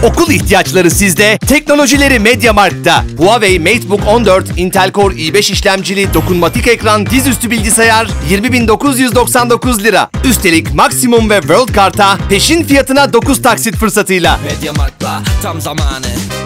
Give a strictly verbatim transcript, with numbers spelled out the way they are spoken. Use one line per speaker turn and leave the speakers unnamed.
Okul ihtiyaçları sizde, teknolojileri MediaMarkt'ta. Huawei MateBook on dört, Intel Core i beş işlemcili, dokunmatik ekran, dizüstü bilgisayar yirmi bin dokuz yüz doksan dokuz lira. Üstelik Maximum ve World Kart'a peşin fiyatına dokuz taksit fırsatıyla.
MediaMarkt'la tam zamanı.